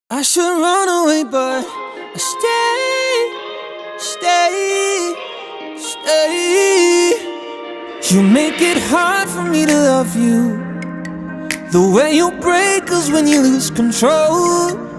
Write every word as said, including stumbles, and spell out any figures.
I should run away, but I stay, stay, stay. You make it hard for me to love you. The way you break us when you lose control.